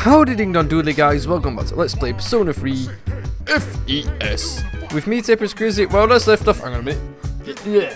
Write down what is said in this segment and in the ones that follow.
Howdy ding dong doodly guys, welcome back to Let's Play Persona 3 FES. With me, TapersCrazy. Well, let's left off. Hang on a minute.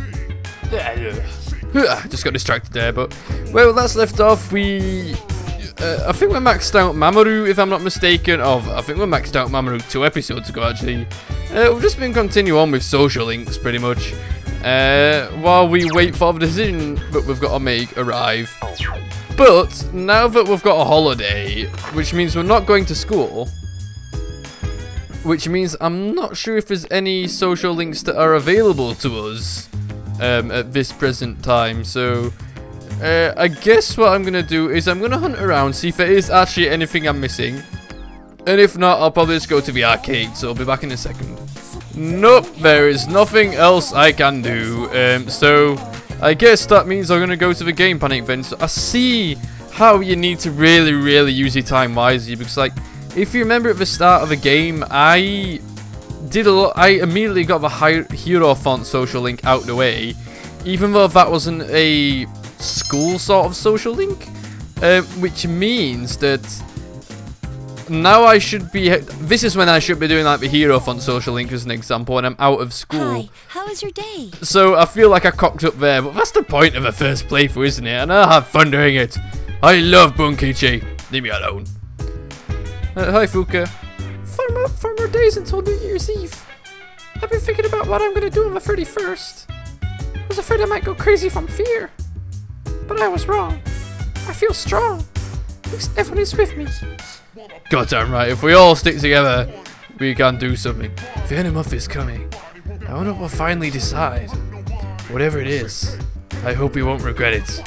Just got distracted there, but well, that's left off. I think we're maxed out Mamoru, if I'm not mistaken. I think we're maxed out Mamoru 2 episodes ago, actually. We've just been continuing on with social links, pretty much, while we wait for the decision that we've got to make arrive. But now that we've got a holiday, which means we're not going to school, which means I'm not sure if there's any social links that are available to us at this present time. So I guess what I'm gonna do is I'm gonna hunt around, see if there is actually anything I'm missing, and if not, I'll probably just go to the arcade. So I'll be back in a second. Nope, there is nothing else I can do. So I guess that means I'm gonna go to the game panic then. So I see how you need to really use your time wisely, because like, if you remember at the start of the game, I immediately got the hero font social link out the way, even though that wasn't a school sort of social link, which means that now I should be. This is when I should be doing like the hero font social link as an example when I'm out of school. Hi, how was your day? So I feel like I cocked up there, but that's the point of a first playthrough, isn't it? And I'll have fun doing it. I love Bunkichi. Leave me alone. Hi Fuka. 4 more days until New Year's Eve. I've been thinking about what I'm gonna do on the 31st. I was afraid I might go crazy from fear, but I was wrong. I feel strong. At least everyone is with me. Goddamn right, if we all stick together, we can do something. The end of month is coming. I wonder what we'll finally decide. Whatever it is, I hope we won't regret it.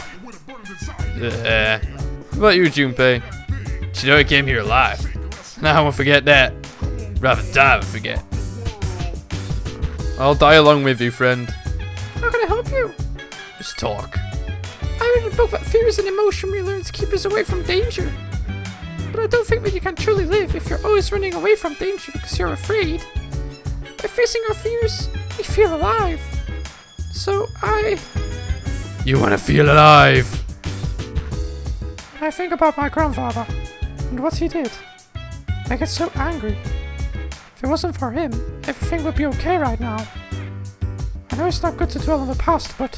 What about you, Junpei? You know I came here alive. Now I won't forget that. Rather die than forget. I'll die along with you, friend. How can I help you? Just talk. I read a book that fear is an emotion we learn to keep us away from danger. But I don't think that you can truly live if you're always running away from danger because you're afraid. By facing our fears, we feel alive. So You want to feel alive? I think about my grandfather and what he did. I get so angry. If it wasn't for him, everything would be okay right now. I know it's not good to dwell on the past, but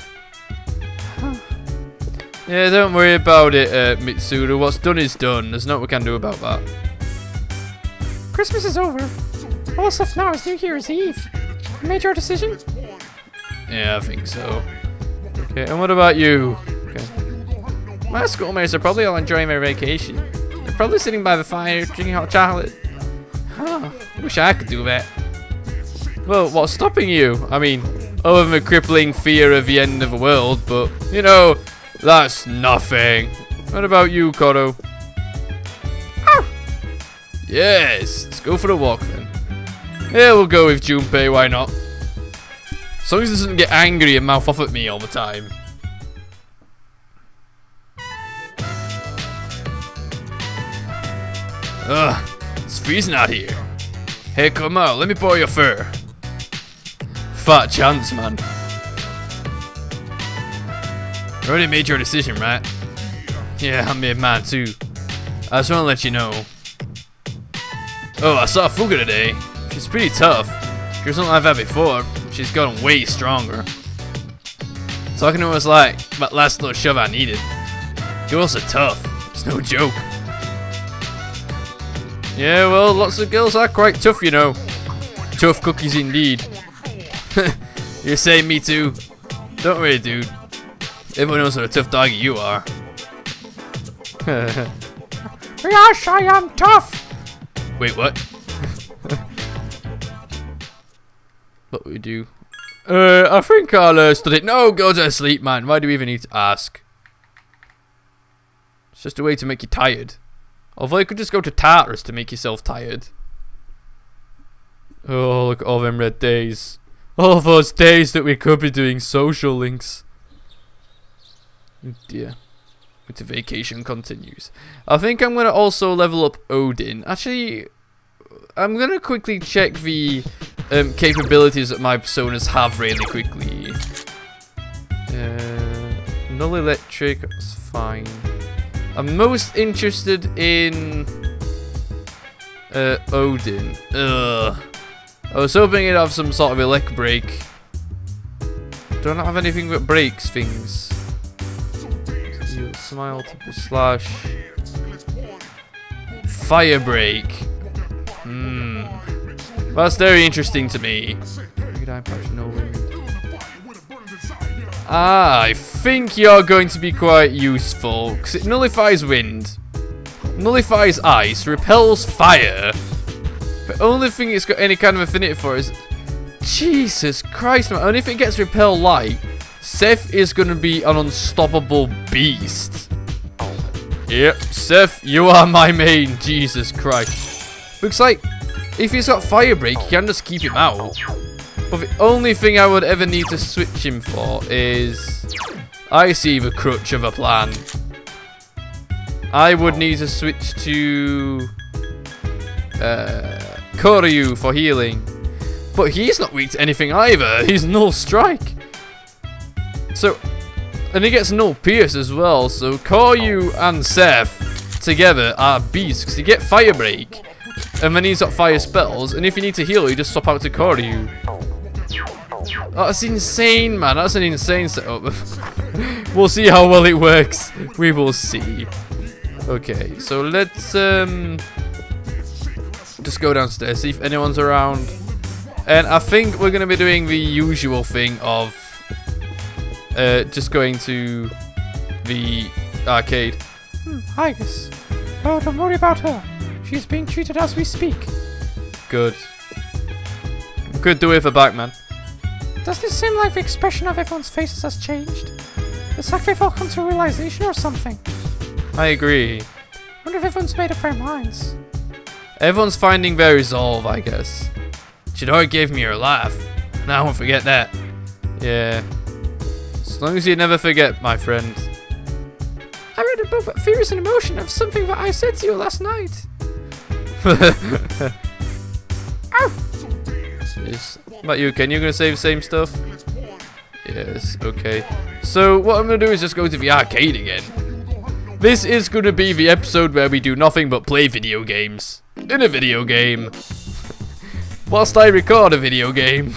yeah, don't worry about it, Mitsuru. What's done is done. There's nothing we can do about that. Christmas is over. All that's left now is New Year's Eve. You made your decision? Yeah, I think so. Okay, and what about you? Okay. My schoolmates are probably all enjoying their vacation. They're probably sitting by the fire, drinking hot chocolate. Huh, wish I could do that. Well, what's stopping you? I mean, other than the crippling fear of the end of the world, but, you know, that's nothing. What about you, Koro? Ah! Yes, let's go for the walk then. Yeah, we'll go with Junpei, why not? As long as he doesn't get angry and mouth off at me all the time. Ugh, it's freezing out here. Hey, come on, let me borrow your fur. Fat chance, man. You already made your decision, right? Yeah, I made mine too. I just want to let you know. Oh, I saw Fuga today. She's pretty tough. She wasn't like that before. She's gotten way stronger. Talking to her was like that last little shove I needed. Girls are tough. It's no joke. Yeah, well, lots of girls are quite tough, you know. Tough cookies indeed. You're saying me too? Don't worry, dude. Everyone knows what a tough doggy you are. Yes, I am tough. Wait, what? What we do? I think I'll study. No, go to sleep, man. Why do we even need to ask? It's just a way to make you tired. Although you could just go to Tartarus to make yourself tired. Oh, look at all them red days. All those days that we could be doing social links. Oh dear. But the vacation continues. I think I'm going to also level up Odin. Actually, I'm going to quickly check the capabilities that my personas have really quickly. Null electric, that's fine. I'm most interested in Odin. Ugh. I was hoping it'd have some sort of elect break. Do I not have anything that breaks things? Smile to slash. Fire break. That's very interesting to me. I think you're going to be quite useful because it nullifies wind, nullifies ice, repels fire. The only thing it's got any kind of affinity for is, Jesus Christ, man. Only if it gets repel light, Seth is going to be an unstoppable beast. Yep, Seth, you are my main. Jesus Christ. Looks like if he's got fire break, you can just keep him out. But the only thing I would ever need to switch him for is, I see the crutch of a plan. I would need to switch to Koryu for healing. But he's not weak to anything either. He's null strike. So, and he gets null pierce as well. So Koryu and Seth together are beasts because you get fire break. And then he's got fire spells. And if you need to heal, you just swap out to Koryu. That's insane, man. That's an insane setup. We'll see how well it works. We will see. Okay, so let's just go downstairs, see if anyone's around. And I think we're going to be doing the usual thing of just going to the arcade. I guess. Oh, don't worry about her. She's being treated as we speak. Good. Could do it for back, man. Does this seem like the expression of everyone's faces has changed? It's like they've all come to a realization or something. I agree. I wonder if everyone's made up their minds. Everyone's finding their resolve, I guess. Chidori gave me her laugh. And I won't forget that. Yeah. As long as you never forget, my friend. I read a book about fears and emotion of something that I said to you last night. Ow! Yes. What about you, Ken? You gonna say the same stuff? Yes, okay. So what I'm gonna do is just go to the arcade again. This is gonna be the episode where we do nothing but play video games. In a video game. Whilst I record a video game.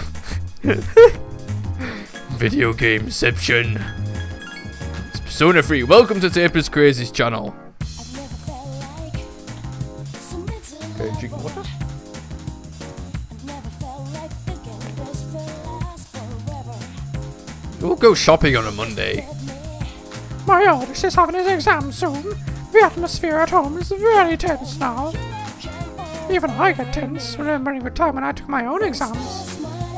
Video gameception. It's Persona 3. Welcome to TapersCrazy's channel. Okay, drink water. We'll go shopping on a Monday. My eldest is having his exam soon. The atmosphere at home is very tense now. Even I get tense remembering the time when I took my own exams.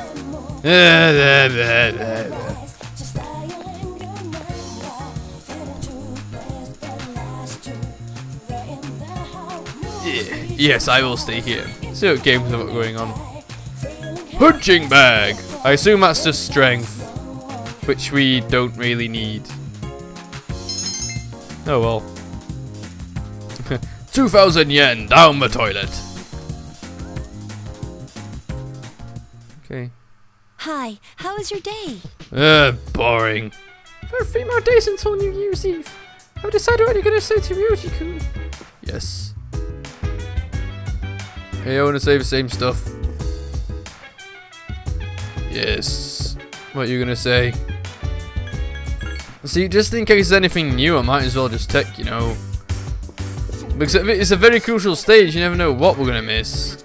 Yes, I will stay here. See what games are going on. Punching bag! I assume that's just strength, which we don't really need. Oh well. 2,000 yen down the toilet. Okay. Hi, how was your day? Boring. There are 3 more days until New Year's Eve. I've decided what you're going to say to Ryoji-kun. Yes. Hey, I want to say the same stuff. Yes. What are you going to say? See, just in case there's anything new, I might as well just check, you know. Because it's a very crucial stage, you never know what we're going to miss.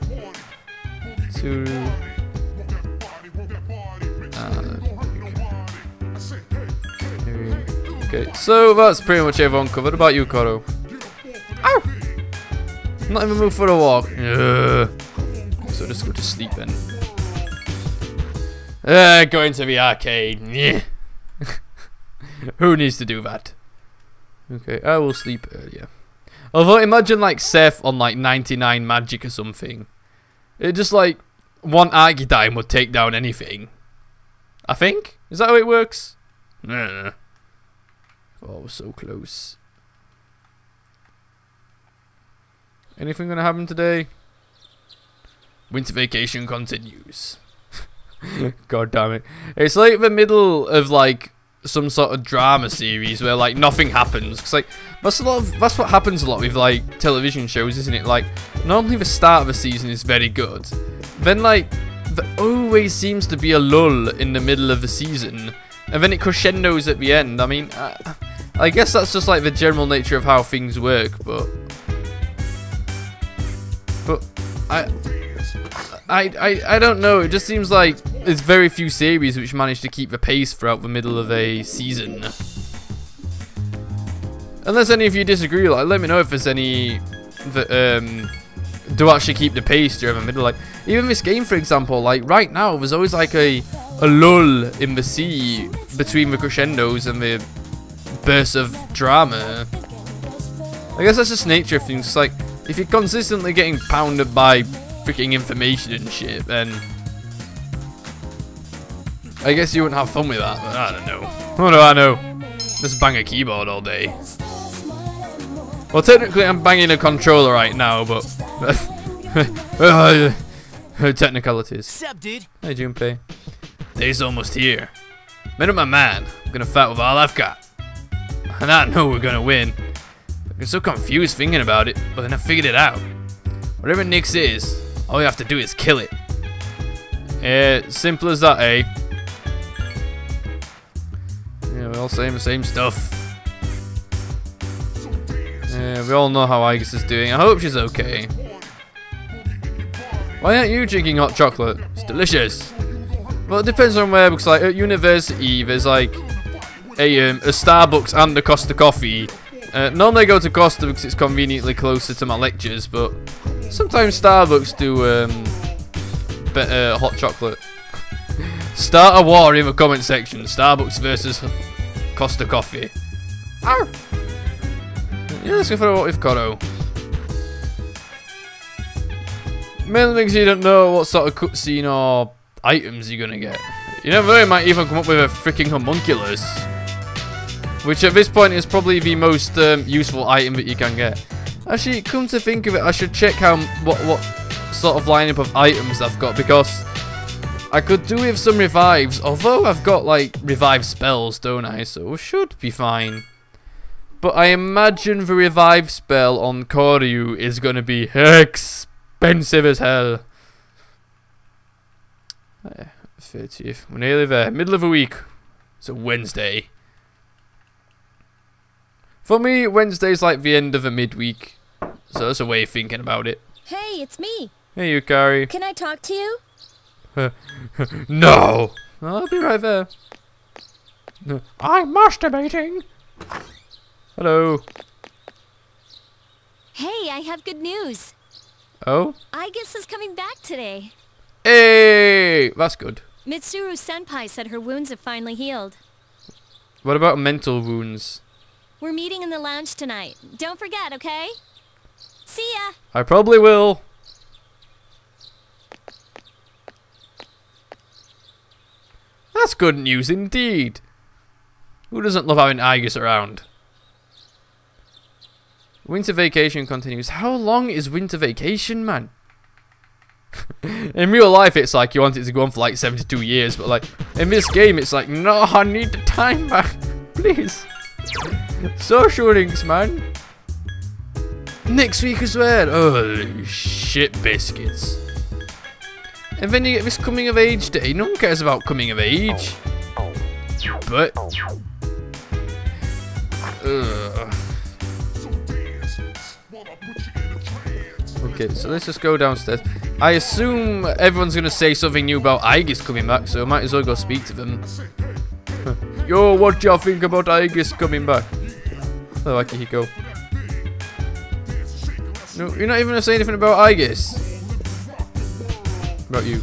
Okay, so that's pretty much everyone covered. About you, Koro? Ow! I'm not even moved for a walk. Ugh. So just go to sleep then. Going to the arcade. Yeah. Who needs to do that? Okay, I will sleep earlier. Although imagine like Seth on like 99 magic or something. It just like one archetype would take down anything. I think? Is that how it works? Nah. Oh, we're so close. Anything gonna happen today? Winter vacation continues. God damn it. It's like the middle of like some sort of drama series where like nothing happens. Cause like that's what happens a lot with like television shows, isn't it? Like normally the start of a season is very good, then like there always seems to be a lull in the middle of the season, and then it crescendos at the end. I mean, I guess that's just like the general nature of how things work, but I don't know. It just seems like there's very few series which manage to keep the pace throughout the middle of a season. Unless any of you disagree, like let me know if there's any that do actually keep the pace during the middle. Like even this game, for example, like right now there's always like a lull in the sea between the crescendos and the bursts of drama. I guess that's just nature of things. It's like if you're consistently getting pounded by freaking information and shit, then I guess you wouldn't have fun with that. But I don't know. What do I know? Just bang a keyboard all day. Well, technically I'm banging a controller right now, but technicalities. Sup, dude? Hey, Junpei. Day's almost here. Met up my man. I'm gonna fight with all I've got, and I know we're gonna win. I'm so confused thinking about it, but then I figured it out. Whatever Nyx is, all you have to do is kill it. Simple as that, eh? Yeah, we're all saying the same stuff. We all know how Aigis is doing. I hope she's okay. Why aren't you drinking hot chocolate? It's delicious. Well, it depends on where, because like at university there's like a Starbucks and a Costa coffee. Normally I go to Costa because it's conveniently closer to my lectures, but sometimes Starbucks do better hot chocolate. Start a war in the comment section. Starbucks versus Costa coffee. Arr! Yeah, let's go for a what with Koro. Mainly because you don't know what sort of cutscene or items you're gonna get. You never know, you might even come up with a freaking homunculus, which at this point is probably the most useful item that you can get. Actually, come to think of it, I should check what sort of lineup of items I've got, because I could do with some revives, although I've got like revive spells, don't I? So it should be fine. But I imagine the revive spell on Koryu is going to be expensive as hell. 30th, we're nearly there. Middle of the week. It's a Wednesday. For me, Wednesday's like the end of a midweek. So that's a way of thinking about it. Hey, it's me. Hey, Yukari. Can I talk to you? No! I'll be right there. I'm masturbating. Hello. Hey, I have good news. Oh? Aigis is coming back today. Hey! That's good. Mitsuru Senpai said her wounds have finally healed. What about mental wounds? We're meeting in the lounge tonight. Don't forget, okay? See ya! I probably will. That's good news indeed. Who doesn't love having Aigis around? Winter vacation continues. How long is winter vacation, man? In real life, it's like you want it to go on for like 72 years, but like in this game, it's like, no, I need the time back, please. Social links, man. Next week as well. Holy shit biscuits. And then you get this coming of age day. No one cares about coming of age. But okay, so let's just go downstairs. I assume everyone's gonna say something new about Aigis coming back, so I might as well go speak to them. Yo, what y'all think about Aigis coming back? Oh, Akihiko. No, you're not even gonna say anything about Aigis. About you.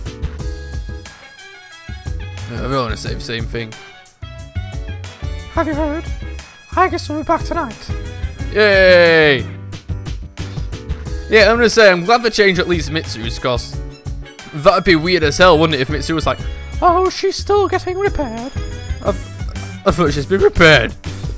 No, we all want to say the same thing. Have you heard? Aigis will be back tonight. Yay! Yeah, I'm gonna say, I'm glad they changed at least Mitsu's, because that'd be weird as hell, wouldn't it, if Mitsu was like, oh, she's still getting repaired. I thought she's been repaired.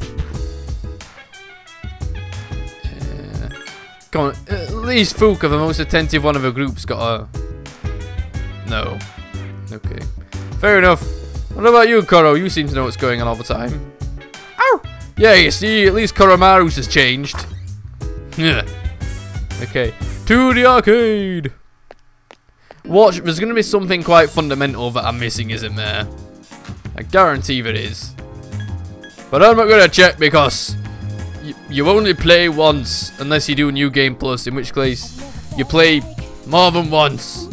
Come on, at least Fuka, the most attentive one of the groups, got a... No. Okay. Fair enough. What about you, Koro? You seem to know what's going on all the time. Oh! Yeah, you see, at least Koromaru's has changed. Yeah. Okay. To the arcade! Watch, there's going to be something quite fundamental that I'm missing, isn't there? I guarantee there is. But I'm not going to check because you only play once unless you do New Game Plus, in which case you play more than once.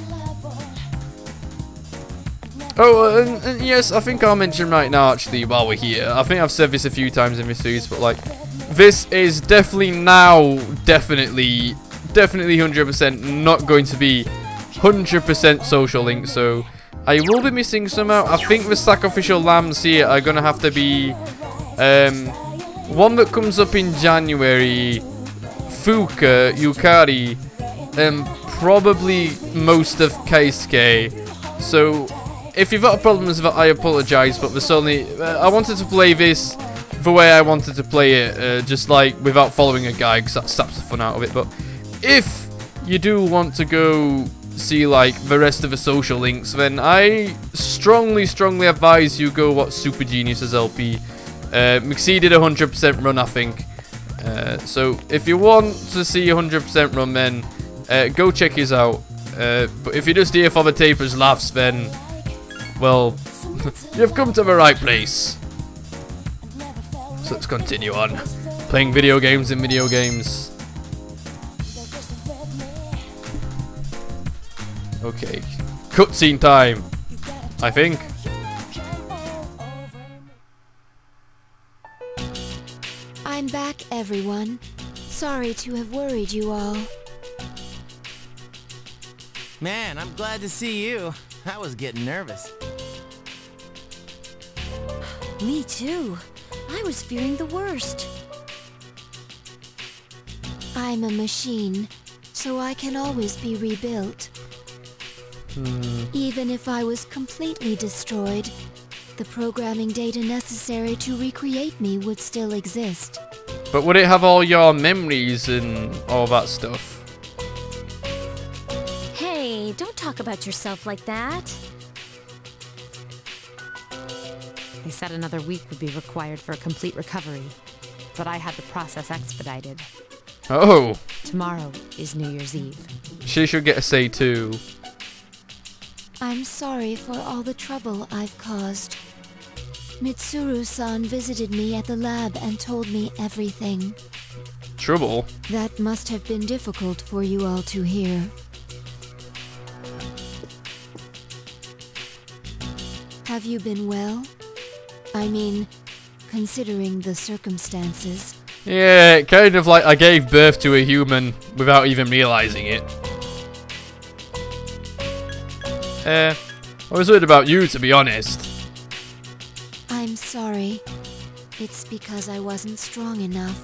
Oh, and yes, I think I'll mention right now, actually, while we're here. I think I've said this a few times in this series, but like, this is definitely now, definitely 100% not going to be 100% social link, so I will be missing some out. I think the sacrificial lambs here are going to have to be one that comes up in January, Fuka, Yukari, and probably most of Keisuke. So if you've got problems with it, I apologise, but there's only I wanted to play this the way I wanted to play it, just like without following a guide, because that saps the fun out of it. But if you do want to go see like the rest of the social links, then I strongly advise you go watch Super Genius's LP. McSee did a 100% run, I think. So if you want to see a 100% run, then go check his out. But if you're just here for the Tapers laughs, then well, you've come to the right place. So let's continue on playing video games and video games. Okay, cutscene time, I think. I'm back, everyone. Sorry to have worried you all. Man, I'm glad to see you. I was getting nervous. Me too. I was fearing the worst. I'm a machine, so I can always be rebuilt. Even if I was completely destroyed, the programming data necessary to recreate me would still exist. But would it have all your memories and all that stuff? Hey, don't talk about yourself like that. They said another week would be required for a complete recovery, but I had the process expedited. Oh. Tomorrow is New Year's Eve. She should get a say too. I'm sorry for all the trouble I've caused. Mitsuru-san visited me at the lab and told me everything. Trouble? That must have been difficult for you all to hear. Have you been well? I mean, considering the circumstances. Yeah, kind of like I gave birth to a human without even realizing it. I was worried about you, to be honest. I'm sorry. It's because I wasn't strong enough.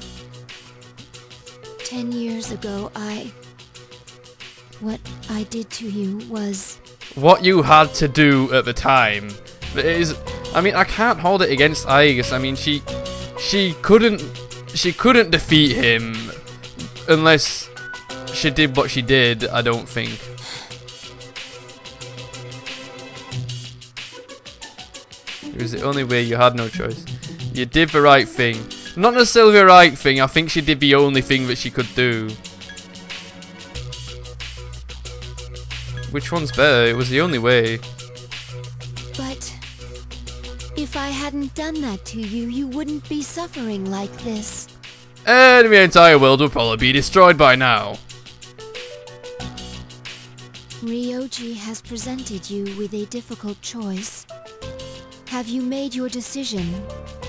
10 years ago, what I did to you was... What you had to do at the time. It is... I mean, I can't hold it against Aigis. I mean, she couldn't defeat him unless she did what she did, I don't think. It was the only way, you had no choice. You did the right thing. Not necessarily the right thing, I think she did the only thing that she could do. Which one's better? It was the only way. But if I hadn't done that to you, you wouldn't be suffering like this. And the entire world would probably be destroyed by now. Ryoji has presented you with a difficult choice. Have you made your decision?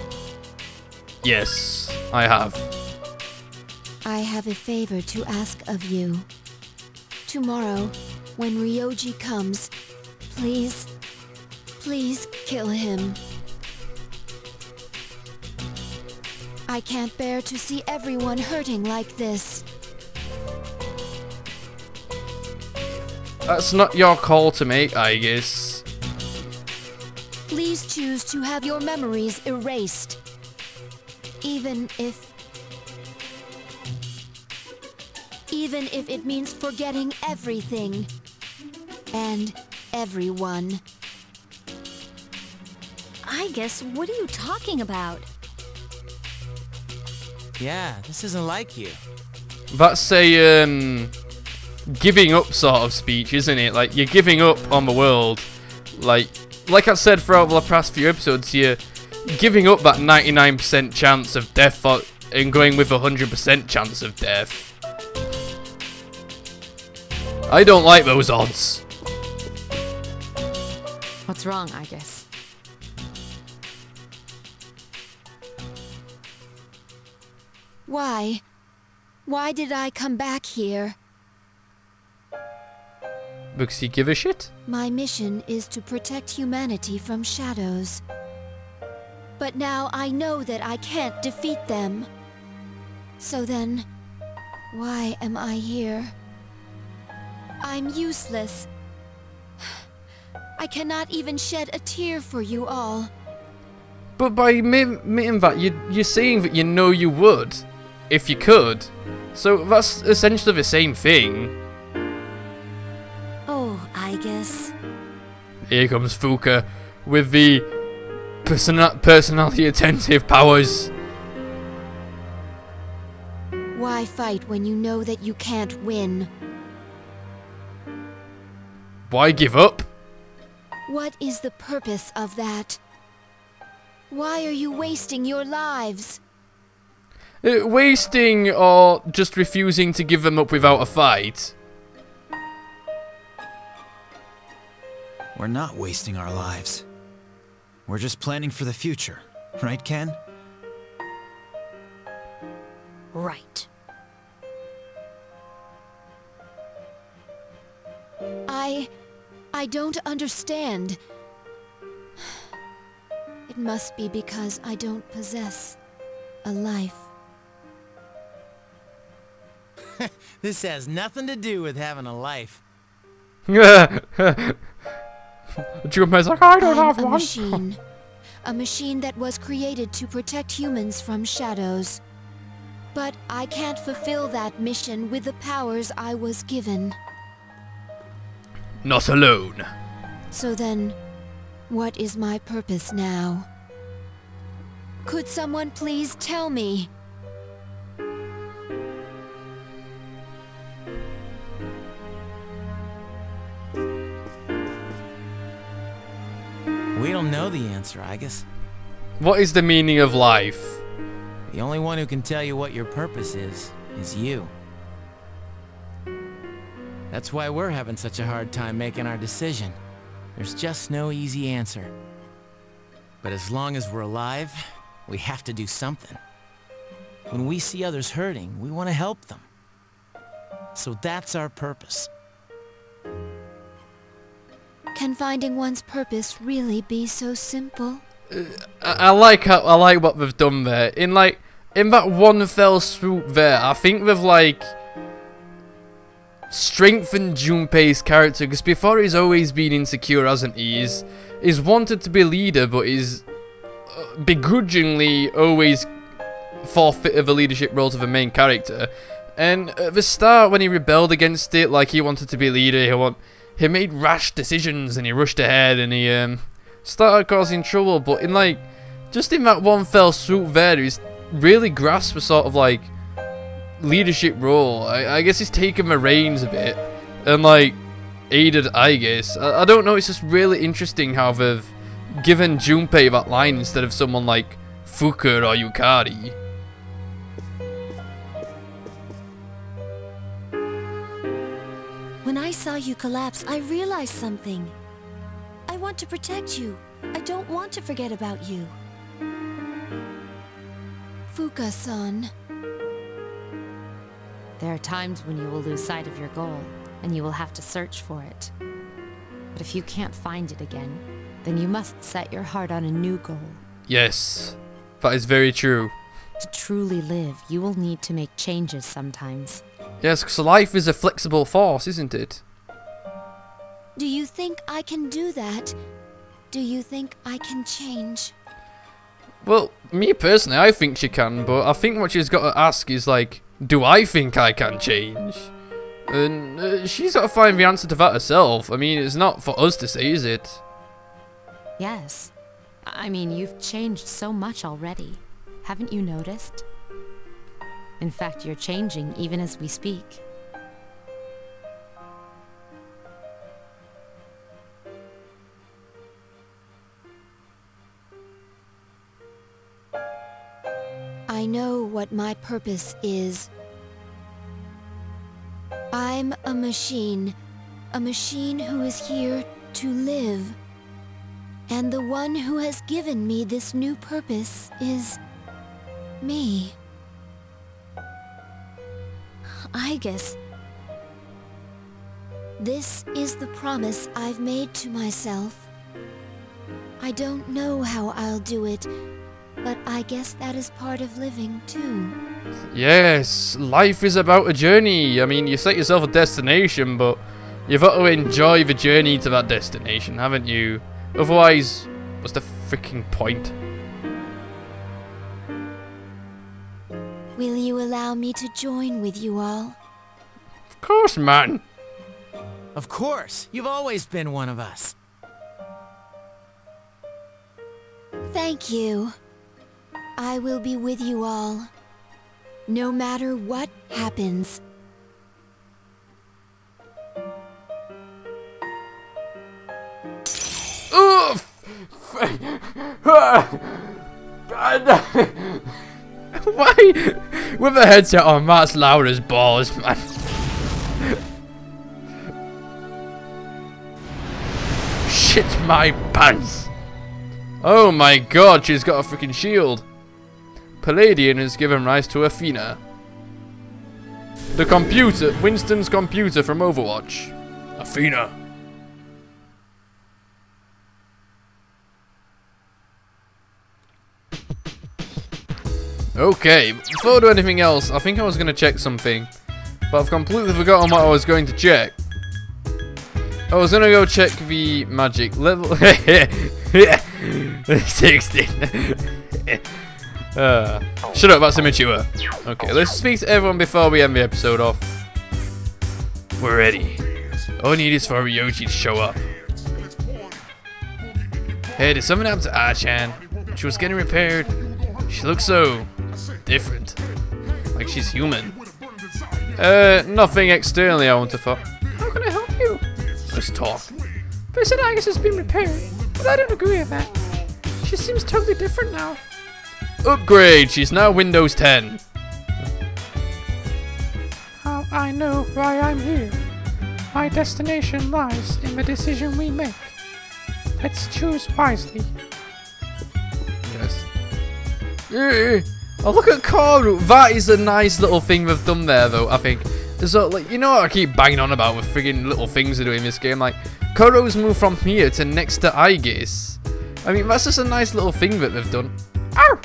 Yes, I have. I have a favor to ask of you. Tomorrow, when Ryoji comes, please kill him. I can't bear to see everyone hurting like this. That's not your call to make, I guess. Please choose to have your memories erased. Even if it means forgetting everything and everyone. I guess, what are you talking about? Yeah, this isn't like you. That's a giving up sort of speech, isn't it? Like, you're giving up on the world. Like I said throughout the past few episodes, you're giving up that 99% chance of death and going with a 100% chance of death. I don't like those odds. What's wrong, I guess? Why? Why did I come back here? Because you give a shit? My mission is to protect humanity from shadows. But now I know that I can't defeat them. So then, why am I here? I'm useless. I cannot even shed a tear for you all. But by admitting that, you're saying that you know you would, if you could. So that's essentially the same thing. Oh, I guess. Here comes Fuka with the personality attentive powers. Why fight when you know that you can't win? Why give up? What is the purpose of that? Why are you wasting your lives? Wasting or just refusing to give them up without a fight? We're not wasting our lives. We're just planning for the future. Right, Ken? Right. I don't understand. It must be because I don't possess a life. This has nothing to do with having a life. Junpei's like, I don't have I'm a one. machine. A machine that was created to protect humans from shadows. But I can't fulfill that mission with the powers I was given. Not alone. So then, what is my purpose now? Could someone please tell me? We don't know the answer, I guess. What is the meaning of life? The only one who can tell you what your purpose is you. That's why we're having such a hard time making our decision. There's just no easy answer. But as long as we're alive, we have to do something. When we see others hurting, we want to help them. So that's our purpose. Can finding one's purpose really be so simple? I like what they've done there. In that one fell swoop there, I think they've strengthened Junpei's character, because before he's always been insecure, hasn't he? He's wanted to be leader, but he's begrudgingly always forfeited the leadership role to the main character. And at the start, when he rebelled against it, like he wanted to be leader, he made rash decisions and he rushed ahead and he started causing trouble. But in just in that one fell swoop there, he's really grasped a sort of leadership role. I guess he's taken the reins a bit and aided, I guess. I don't know, it's just really interesting how they've given Junpei that line instead of someone like Fuka or Yukari. When I saw you collapse, I realized something. I want to protect you. I don't want to forget about you. Fuka-san. There are times when you will lose sight of your goal, and you will have to search for it. But if you can't find it again, then you must set your heart on a new goal. Yes, that is very true. To truly live, you will need to make changes sometimes. Yes, because life is a flexible force, isn't it? Do you think I can do that? Do you think I can change? Well, me personally, I think she can, but I think what she's got to ask is do I think I can change? And she's got to find the answer to that herself. I mean, it's not for us to say, is it? Yes, I mean, you've changed so much already. Haven't you noticed? In fact, you're changing even as we speak. I know what my purpose is. I'm a machine who is here to live. And the one who has given me this new purpose is me. I guess this is the promise I've made to myself. I don't know how I'll do it, but I guess that is part of living too. Yes, life is about a journey. I mean, you set yourself a destination, but you've got to enjoy the journey to that destination, haven't you? Otherwise, what's the freaking point? Will you allow me to join with you all? Of course, man. Of course, you've always been one of us. Thank you. I will be with you all, no matter what happens. Oof! Why? With a headset on, that's loud as balls, man. Shit my pants. Oh my god, she's got a freaking shield. Palladian has given rise to Athena. The computer, Winston's computer from Overwatch. Athena. Okay, before I do anything else, I think I was going to check something. But I've completely forgotten what I was going to check. I was going to go check the magic level. 16. Shut up, that's immature. Okay, let's speak to everyone before we end the episode off. We're ready. All we need is for Ryoji to show up. Hey, did something happen to Ah-chan? She was getting repaired. She looks so different. Like she's human. Nothing externally I want to fuck. How can I help you? Let's talk. They said Agus has been repaired, but I don't agree with that. She seems totally different now. Upgrade! She's now Windows 10. How I know why I'm here. My destination lies in the decision we make. Let's choose wisely. Yes. Oh, look at Karu. That is a nice little thing they've done there, though, I think. So, like, you know what I keep banging on about with friggin' little things they do in this game? Like, Karu's moved from here to next to Aigis. I mean, that's just a nice little thing that they've done. Ow!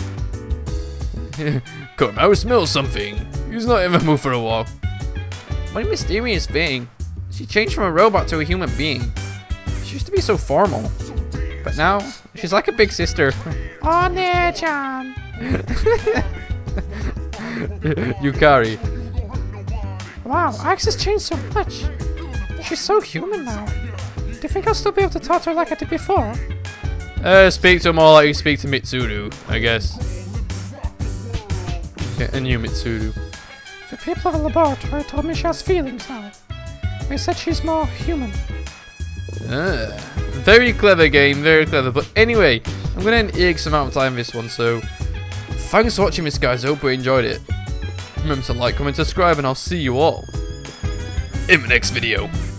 Karu smells something. He's not even moved for a walk. What a mysterious thing. She changed from a robot to a human being. She used to be so formal. But now, she's like a big sister. Oh, Ne-chan. Yukari. Wow, Ax has changed so much. She's so human now. Do you think I'll still be able to talk to her like I did before? Speak to her more like you speak to Mitsuru, I guess. Okay, a new Mitsuru. The people of the laboratory told me she has feelings now. They said she's more human. Very clever game, very clever. But anyway, I'm going to end X amount of time this one, so thanks for watching this, guys. I hope you enjoyed it. Remember to like, comment, subscribe, and I'll see you all in the next video.